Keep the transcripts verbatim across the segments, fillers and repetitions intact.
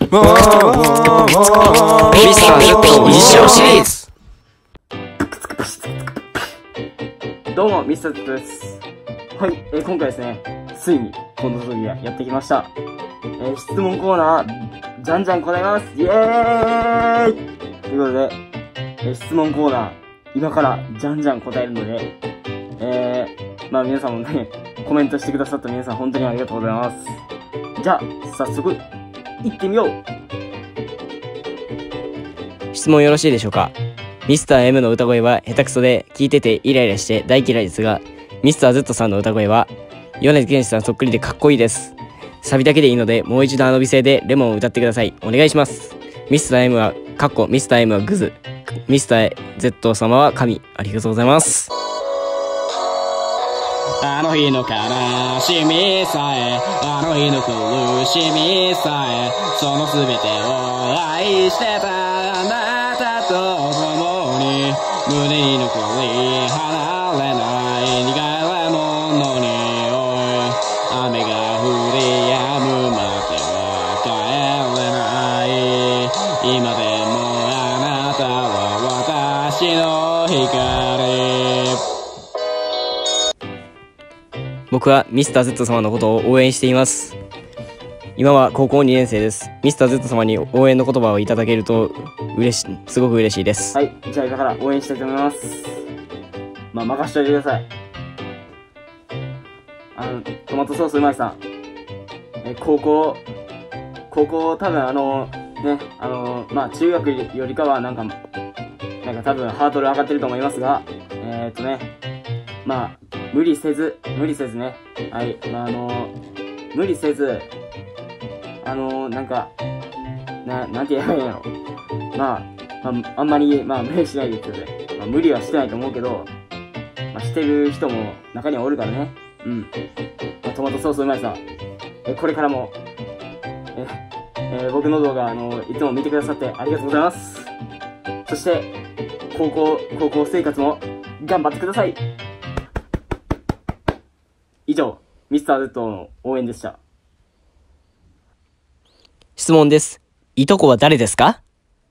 わーわーわーミスター Z 日常シリーズ。 どうもミスター Z です。はい、えー、今回ですね、ついにこの時がやってきました。えー、質問コーナーじゃんじゃん答えます。イエーイということで、えー、質問コーナー今からじゃんじゃん答えるので、えー、まあ皆さんもねコメントしてくださった皆さん本当にありがとうございます。じゃあ早速行ってみよう。 質問よろしいでしょうか。ミスター エム の歌声は下手くそで聞いててイライラして大嫌いですが、ミスター Z さんの歌声は米津玄師さんそっくりでかっこいいです。サビだけでいいのでもう一度あの美声でレモンを歌ってください。お願いします。ミスター エム はかっこミスター エム はグズ、ミスター Z 様は神。ありがとうございます。 あの日の悲しみさえ、あの日の苦しみさえ、その全てを愛してたあなたと共に、胸に残り離れない苦いものにおい、雨が降り止むまでは帰れない。今でもあなたは私の光。 僕はミスター Z 様のことを応援しています。今は高校にねん生です。ミスター Z 様に応援の言葉をいただけると嬉しすごく嬉しいです。 はい、じゃあ今から応援したいと思います。まあ任しといてください。あのトマトソースうまいさん、え高校高校多分あのねあのまあ中学よりかはなんかなんか多分ハードル上がってると思いますが、えー、っとねまあ無理せず無理せずねはい、まああの無理せずあのなんかななんて言えばいいんやろ、まあ、まあ、あんまりまあ無理しないでください。まあ無理はしてないと思うけど、まあ、してる人も中にはおるからね。うん、まあ、トマトソースうまいさん、えこれからもえ、えー、僕の動画あのいつも見てくださってありがとうございます。そして高校高校生活も頑張ってください。以上ミスター Z の応援でした。 質問です。いとこは誰ですか？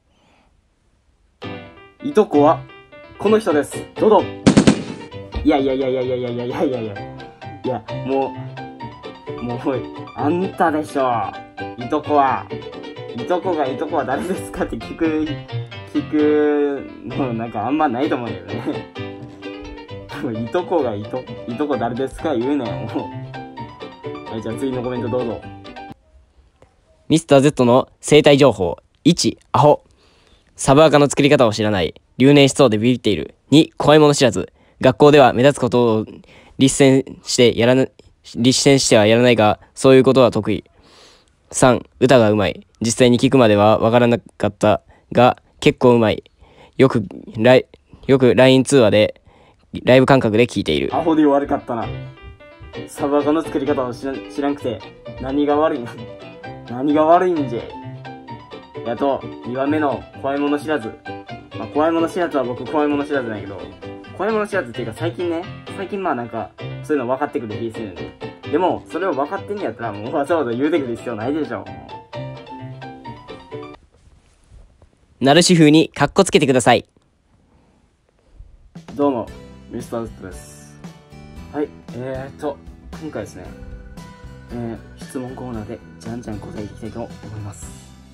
いとこはこの人です。どうぞ。いやいやいやいやいやいやいやいやいやいやいやもうもうあんたでしょ。いとこはいとこがいとこは誰ですかって聞く聞くのなんかあんまないと思うんだよね。いとこがいといとこ誰ですか言うなよもう。はい、じゃあ次のコメントどうぞ。 ミスター Z の生態情報。いち、アホ。サブアカの作り方を知らない。留年しそうでビビっている。に、怖いもの知らず。学校では目立つことを立践してやらな、立践してはやらないが、そういうことは得意。さん、歌がうまい。実際に聞くまではわからなかったが、結構うまい。よく、ライ、よく ライン 通話で、ライブ感覚で聞いている。 アホで悪かったな。サブアカの作り方を知らん、知らんくて、何が悪いの何が悪いんじゃい。あと、にばんめの怖いもの知らず。まあ、怖いもの知らずは僕怖いもの知らずなんやけど、怖いもの知らずっていうか最近ね、最近まあなんか、そういうの分かってくる気するんで。でも、それを分かってんやったらもうわざわざ言うてくる必要ないでしょ。 ナルシ風にカッコつけてください。 どうも、ミスター Z です。はい、えーと、今回ですね、えー、質問コーナーでじゃんじゃん答えていきたいと思います。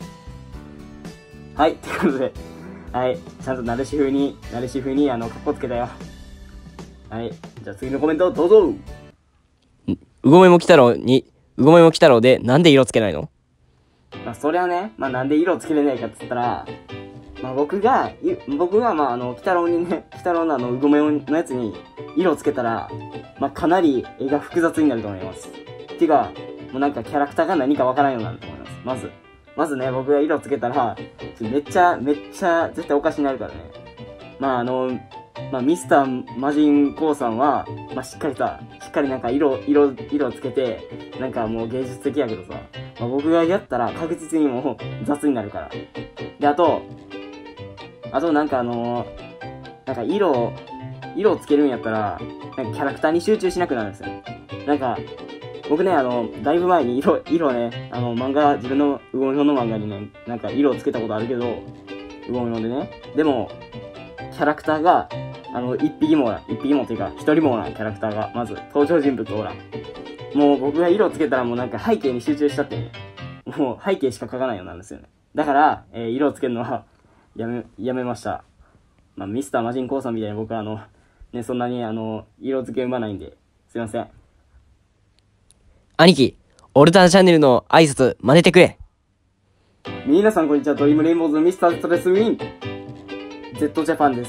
はい、ということで、はい、ちゃんとナルシ風に、ナルシ風にあの、カッコつけたよ。はい、じゃあ次のコメントどうぞ。 うごめもきたろうに、うごめもきたろうでなんで色つけないの？ まあ、そりゃね、まあなんで色つけれないかっつったら、まあ僕が、僕がまああの、鬼太郎にね、鬼太郎のあの、うごめのやつに色つけたら、まあかなり絵が複雑になると思います。てか、もうなんかキャラクターが何かわからんようになると思います。まず。まずね、僕が色つけたら、めっちゃ、めっちゃ、絶対おかしになるからね。まああの、まあミスターマジンコウさんは、まあしっかりさ、しっかりなんか色、色、色つけて、なんかもう芸術的やけどさ、まあ僕がやったら確実にもう雑になるから。で、あと、あとなんかあのー、なんか色を、色をつけるんやったら、なんかキャラクターに集中しなくなるんですよ。なんか、 僕ね、あの、だいぶ前に色、色ね、あの、漫画、自分のウゴンの漫画にね、なんか色をつけたことあるけど、ウゴンでね。でも、キャラクターが、あの、一匹もおらん。一匹もっていうか、一人もおらん、キャラクターが。まず、登場人物おらん。もう僕が色をつけたらもうなんか背景に集中しちゃってね。もう背景しか描かないようになるんですよね。だから、えー、色をつけるのは、やめ、やめました。まあ、ミスターマジンコウさんみたいに僕はあの、ね、そんなにあの、色付けうまないんで、すいません。 兄貴、オルタナチャンネルの挨拶真似てくれ。 皆さんこんにちは、ドリームレインボーズミスターストレスウィン Z ジャパンです。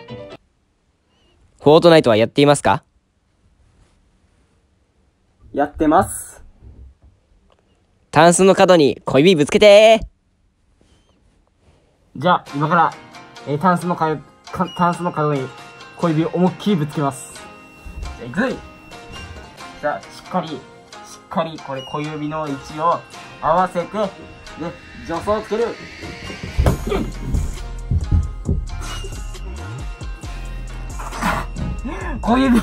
フォートナイトはやっていますか？ やってます。 タンスの角に小指ぶつけてー。 じゃあ、今から、えー、タンスのか、か、タンスの角に小指を思いっきりぶつけます。じゃあ、いくい。じゃあ、しっかり、しっかり、これ小指の位置を合わせて、で、助走をつける。小指、いった。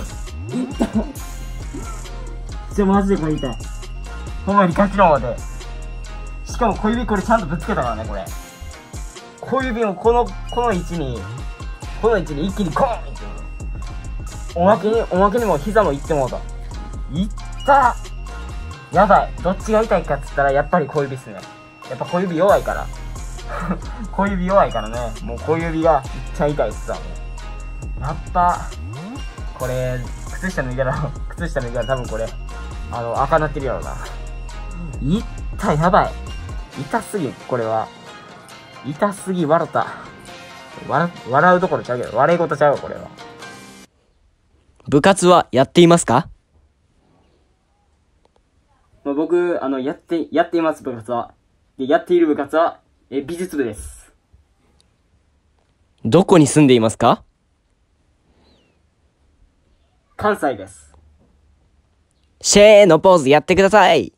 ちょ、マジでこれ痛い。ほんまにガチの方で。しかも小指これちゃんとぶつけたからね、これ。小指をこの、この位置に、この位置に一気にコーンって。おまけに、おまけにも膝もいってもうた。いったやばい。どっちが痛いかっつったらやっぱり小指っすね。やっぱ小指弱いから。小指弱いからね。もう小指がめっちゃ痛いっすわ。やっぱ、これ、靴下脱いだら、靴下脱いだら多分これ、あの、赤なってるやろな。いったやばい。痛すぎん、これは。痛すぎ、笑った。笑、笑うところちゃうけど、笑い事ちゃうよ、これは。 部活はやっていますか？ まあ、僕、あの、やって、やっています、部活は。で、やっている部活は、え、美術部です。 どこに住んでいますか？ 関西です。 シェーのポーズやってください。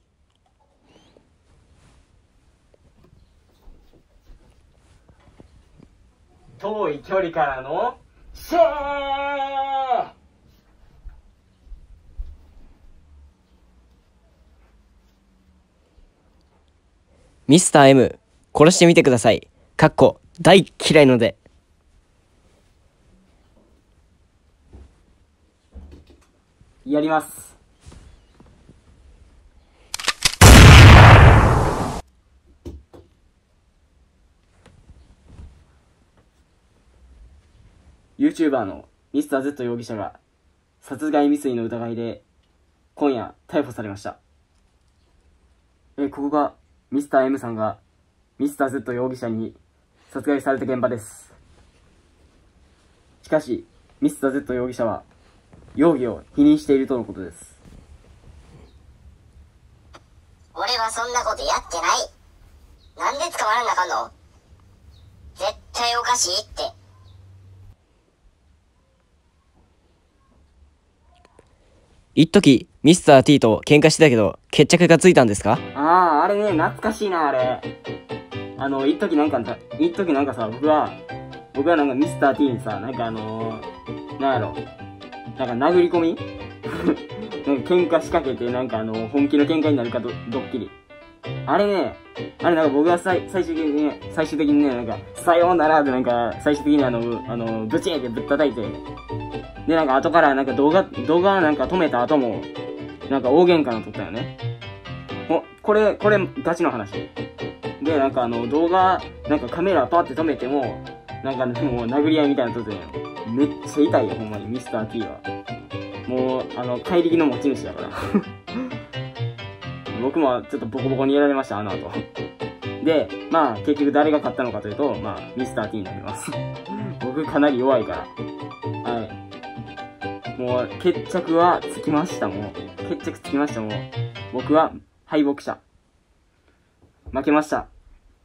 遠い距離からの、シェーミスター M、殺してみてください。かっこ、大嫌いので。 やります。YouTuber のミスター Z 容疑者が殺害未遂の疑いで今夜逮捕されました。え、ここがミスター M さんがミスター Z 容疑者に殺害された現場です。しかし、ミスター Z 容疑者は容疑を否認しているとのことです。 俺はそんなことやってない。なんで捕まらなあかんの？絶対おかしいって。 一時ミスター T と喧嘩してたけど、決着がついたんですか？ ああ、あれね、懐かしいな、あれ。あの、一時なんかさ、一時なんかさ、僕は、僕はなんかミスター T にさ、なんかあのー、なんやろ、なんか殴り込みなんか喧嘩仕掛けて、なんかあの、本気の喧嘩になるかドドッキリ。あれね、あれなんか僕が最最終的にね、最終的にね、なんか、さようならってなんか、最終的にあの、あの、ブチーってぶったたいて、で、なんか後からなんか動画、動画なんか止めた後も、なんか大喧嘩の撮ったよね。お、これ、これガチの話。で、なんかあの動画、なんかカメラパーって止めても、なんかもう殴り合いみたいなの撮ってたよ。めっちゃ痛いよ、ほんまに、ミスター T は。もう、あの、怪力の持ち主だから。僕もちょっとボコボコにやられました、あの後。で、まあ、結局誰が勝ったのかというと、まあ、ミスター T になります。僕かなり弱いから。はい。もう、決着はつきました、もう。決着つきました、もう。僕は敗北者。負けました。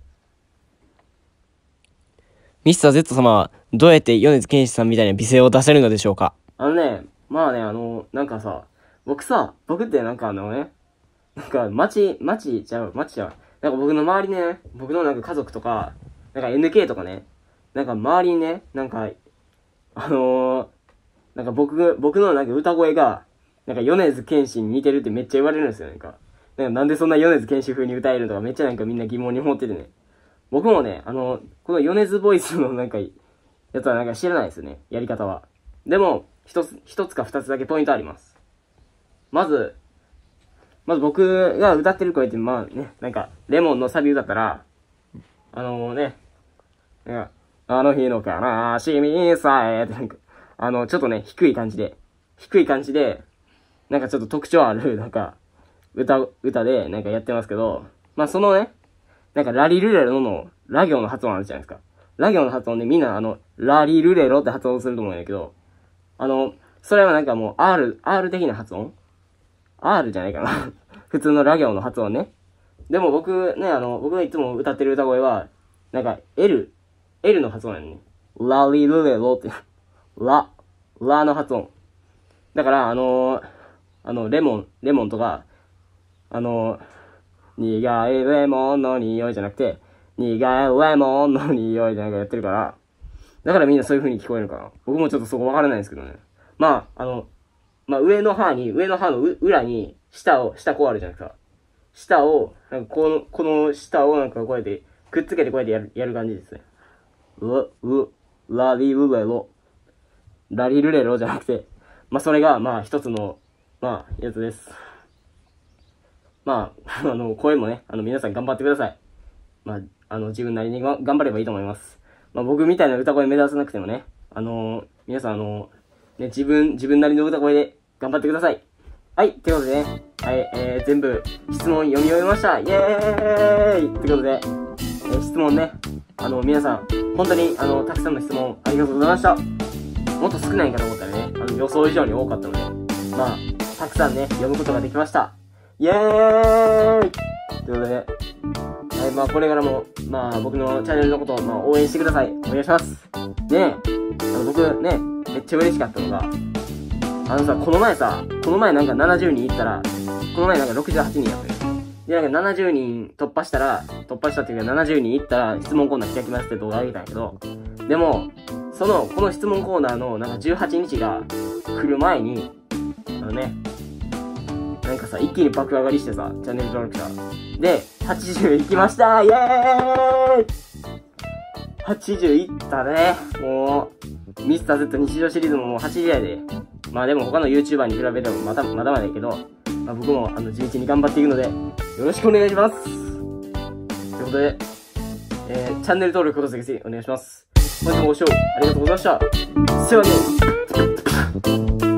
ミスター Z 様はどうやって米津玄師さんみたいな美声を出せるのでしょうか？ あのね、まあね、あの、なんかさ、僕さ、僕ってなんかあのね、なんか街、街ちゃう、街ちゃう。なんか僕の周りね、僕のなんか家族とか、なんか エヌケー とかね、なんか周りにね、なんか、あのー、なんか僕、僕のなんか歌声が、 なんか米津玄師に似てるってめっちゃ言われるんですよ、なんか。なんかなんでそんな米津玄師風に歌えるのとかめっちゃなんかみんな疑問に思っててね。僕もね、あの、この米津ボイスのなんか、やつはなんか知らないですよね、やり方は。でも、一つ、一つか二つだけポイントあります。まず、まず僕が歌ってる声って、まあね、なんか、レモンのサビ歌ったら、あのね、なんか、あの日の悲しみさえってなんか、あの、ちょっとね、低い感じで、低い感じで、なんかちょっと特徴ある、なんか、歌、歌で、なんかやってますけど、まあそのね、なんかラリルレロの、ラ行の発音あるじゃないですか。ラ行の発音でみんなあの、ラリルレロって発音すると思うんだけど、あの、それはなんかもう R、R 的な発音 ?R じゃないかな。普通のラ行の発音ね。でも僕ね、あの、僕がいつも歌ってる歌声は、なんか L、L の発音やね。ラリルレロって、ラ、ラの発音。だから、あのー、あの、レモン、レモンとか、あのー、苦いレモンの匂いじゃなくて、苦いレモンの匂いじゃなくてやってるから、だからみんなそういう風に聞こえるかな。僕もちょっとそこわからないんですけどね。まあ、あの、まあ、上の歯に、上の歯の裏に、舌を、舌こうあるじゃないですか。舌を、なんかこの、この舌をなんかこうやって、くっつけてこうやってやる、やる感じですね。う、う、ラリルレロ。ラリルレロじゃなくて、まあ、それが、まあ、一つの、まあ、やつです。まあ、あの、声もね、あの、皆さん頑張ってください。まあ、あの、自分なりに頑張ればいいと思います。まあ、僕みたいな歌声目指さなくてもね、あのー、皆さんあのー、ね、自分、自分なりの歌声で頑張ってください。はい、ということでね、はい、えー、全部質問読み終えました。イエーイということで、えー、質問ね、あの、皆さん、本当に、あの、たくさんの質問ありがとうございました。もっと少ないかと思ったらね、あの、予想以上に多かったので、まあ、たくさんね、読むことができました。イエーイということで、はい、まあこれからも、まあ僕のチャンネルのことを、まあ、応援してください。お願いします。でね、あの僕ね、めっちゃ嬉しかったのが、あのさ、この前さ、この前なんかななじゅうにんいったら、この前なんかろくじゅうはちにんやったよ。で、なんかななじゅうにん突破したら、突破したっていうかななじゅうにんいったら質問コーナー開きますって動画あげたんやけど、でも、その、この質問コーナーのなんかじゅうはちにちが来る前に、あのね、なんかさ、一気に爆上がりしてさ、チャンネル登録者。で、はちじゅういきましたイエーイ !はちじゅういったね。もう、ミスター Z 日常シリーズももうはちじゅうやで。まあでも他の YouTuber に比べてもまた、まだまだやけど、まあ僕もあの地道に頑張っていくので、よろしくお願いします。ということで、えー、チャンネル登録、ことぜひお願いします。本日もご視聴ありがとうございました。せやね。